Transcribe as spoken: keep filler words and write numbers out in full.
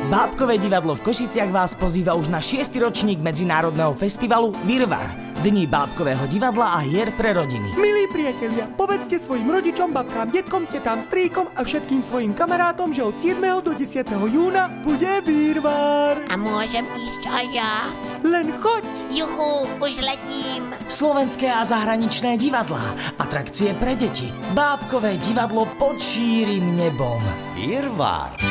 Bábkové divadlo v Košiciach vás pozýva už na šiesty ročník medzinárodného festivalu Virvar, Dní bábkového divadla a hier pre rodiny. Milí priatelia, povedzte svojim rodičom, babkám, detkom, tetám, strýkom a všetkým svojim kamarátom, že od siedmeho do desiateho júna bude Virvar. A môžem ísť aj ja? Len choď! Juchu, už letím. Slovenské a zahraničné divadlá, atrakcie pre deti, bábkové divadlo pod šírim nebom. Virvar.